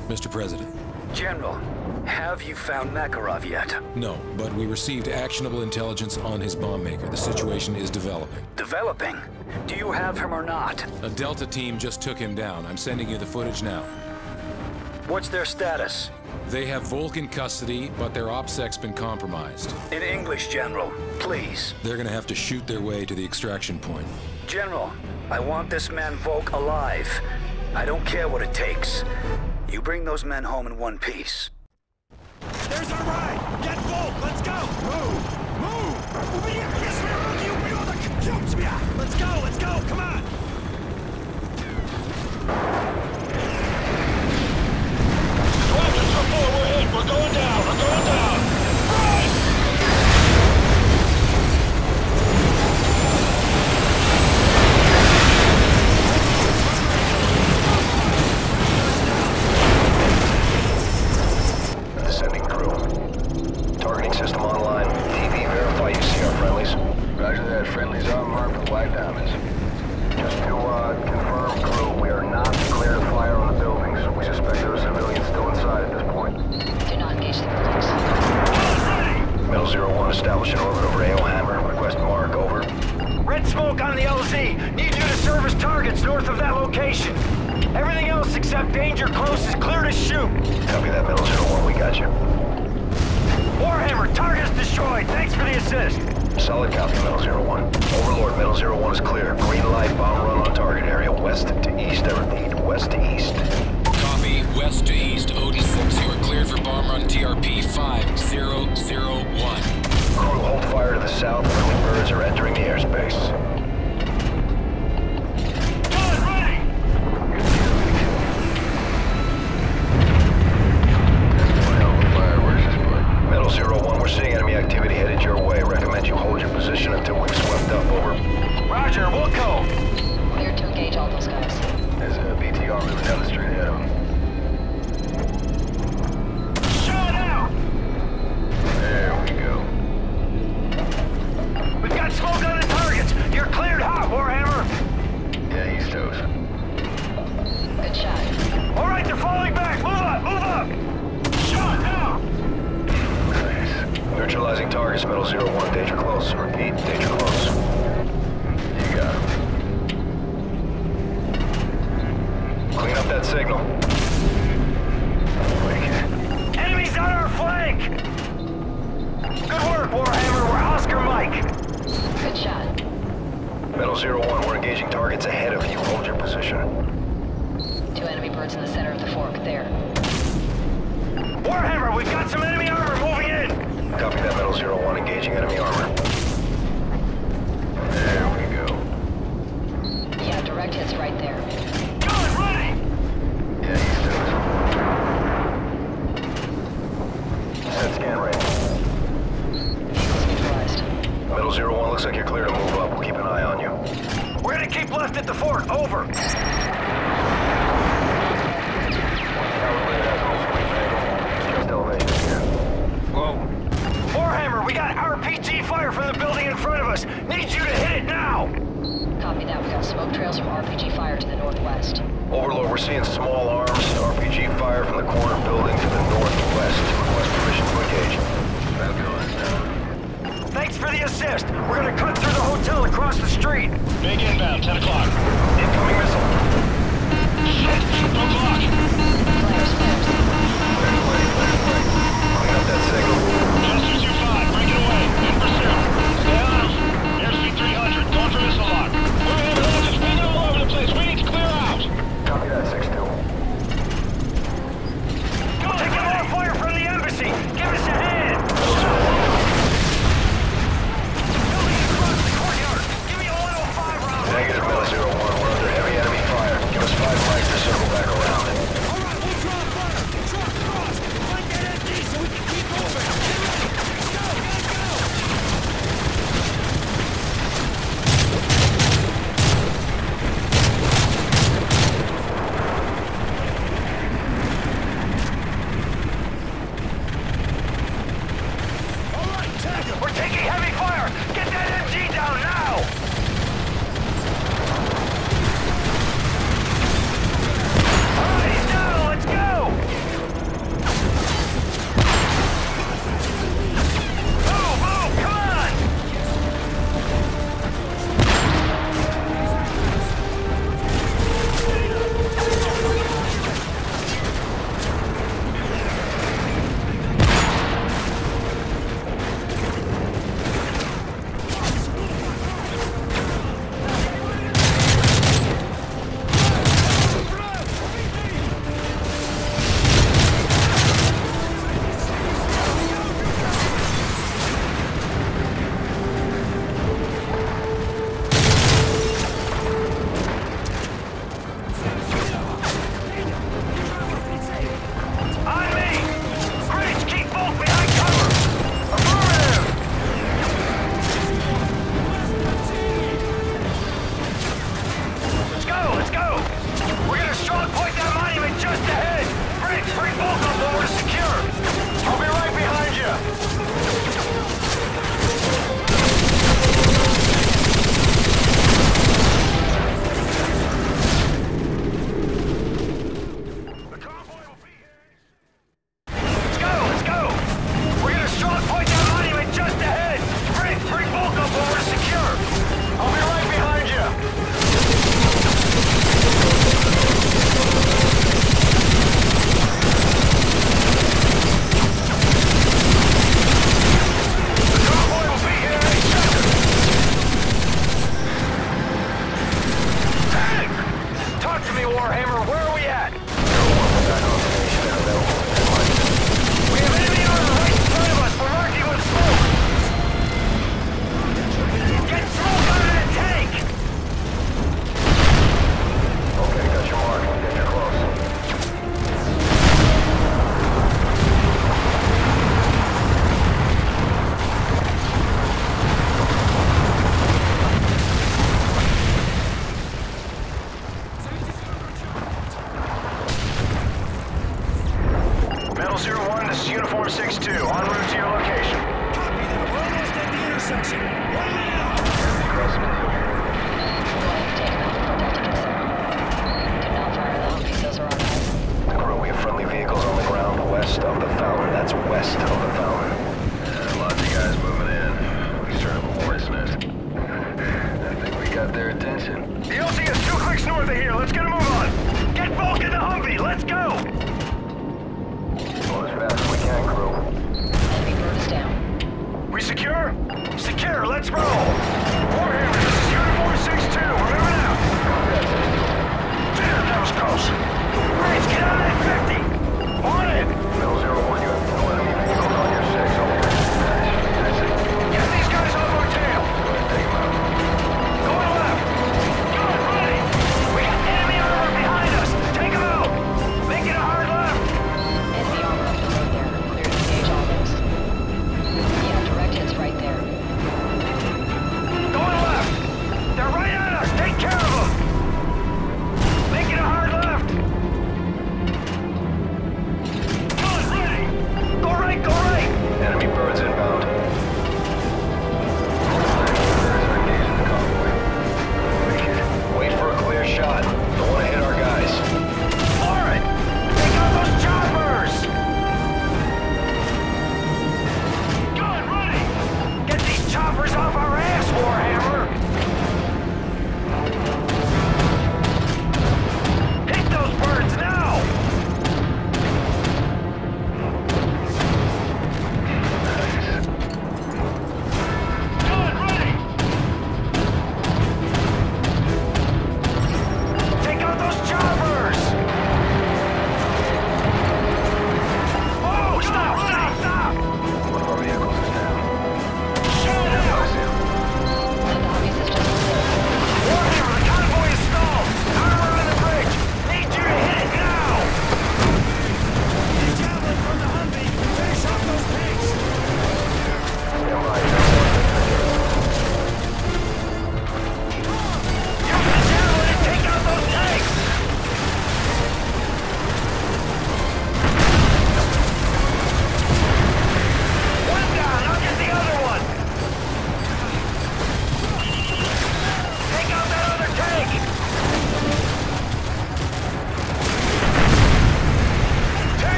Mr. President. General, have you found Makarov yet? No, but we received actionable intelligence on his bomb maker. The situation is developing. Developing? Do you have him or not? A Delta team just took him down. I'm sending you the footage now. What's their status? They have Volk in custody, but their OPSEC's been compromised. In English, General, please. They're gonna have to shoot their way to the extraction point. General, I want this man Volk alive. I don't care what it takes. You bring those men home in one piece. There's our ride! Get Volk! Let's go! Move! Move! Let's go! Come on! Weapons are full, we're hit! We're going down! Run! Descending crew. Targeting system online. TV, verify you see our friendlies. Roger that. Friendlies are marked with black diamonds. Just to confirm, crew, we are not clear to fire on the buildings. We suspect there are civilians still inside at this point. Do not engage the buildings. Metal 01 establish an orbit over AO Hammer. Request mark, over. Red smoke on the LZ! Need you to service targets north of that location! Everything else except danger close is clear to shoot! Copy that, Metal 01, we got you. Warhammer, target is destroyed! Thanks for the assist! Solid copy, Metal 01. Overlord, Metal 01 is clear. Green light, bomb run on target area. West to east, I repeat, west to east. Copy, west to east, Odin 6. You are cleared for bomb run TRP 5001. Crew, hold fire to the south. Friendly birds are entering the airspace. Gun ready! Metal 01, we're seeing enemy activity headed your way. Recommend you hold your position until we've swept up, over. Roger, we'll go! Cleared to engage all those guys. There's a BTR moving down the street ahead of him. Shot out! There we go. We've got smoke on the targets! You're cleared hot, Warhammer! Yeah, he's toast. Good shot. Alright, they're falling back! Move up! Move up! Shot now! Nice. Neutralizing targets, Metal 01. Danger close. Repeat, danger close. You got him. Clean up that signal. Enemies on our flank! Good work, Warhammer. We're Oscar Mike. Good shot. Metal 01, we're engaging targets ahead of you. Hold your position. 2 enemy birds in the center of the fork. There. Warhammer, we've got some enemy armor moving in! Copy that, Metal 01, engaging enemy armor. There we go. Yeah, direct hits right there. Gun ready! Yeah, he's toast. Set scan rate. Vehicles neutralized. Metal 01, looks like you're clear to move up. We'll keep an eye on you. We're gonna keep left at the fort. Over. Just elevation here. Whoa. Warhammer, we got RPG fire from the building in front of us. Need you to hit it now! Copy that. We got smoke trails from RPG fire to the northwest. Overlord, we're seeing small arms, RPG fire from the corner building to the northwest. Request permission to engage. Thanks for the assist. We're gonna cut through the hotel across the street. Big inbound, 10 o'clock. Incoming missile. Shit! No clock! Flares, flares. Clean up that signal. Justice U5, break it away. In pursuit. Stay on them. Airspeed 300, going for missile lock. We're in villages, we know all over the place. We need to clear out. Copy that, 6-2. Taking more fire from the embassy. Give us a hand. Building across the courtyard. Give me a 105 round. Negative, Metal 01. We're under heavy enemy fire. Give us 5 mics to circle back around. All right, we'll draw fire. Draw across. Find that MG so we can keep moving. Get ready. Let's go. Let's go. All right, tag him. We're taking heavy fire. Get that MG down now. All The LZ is 2 clicks north of here. Let's get a move on. Get Volk in the Humvee. Let's go. Go as fast as we can, crew. Enemy bird is down. We secure? Secure. Let's roll. Warhammer, this is Uniform 6-2. Remember now. Damn, that was close. Grace, get out of that 50. On it. Middle 01, you have no enemy vehicles on your 6. Over. That's it. Get these guys off our tail. Take them out. Going left. Good, ready. We got enemy armor behind us. Take them out. Making a hard left. Enemy armor up the road there. Clear to engage all those. Yeah, direct hits right there. Going left. They're right on us. Take care.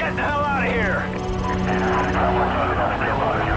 Get the hell out of here!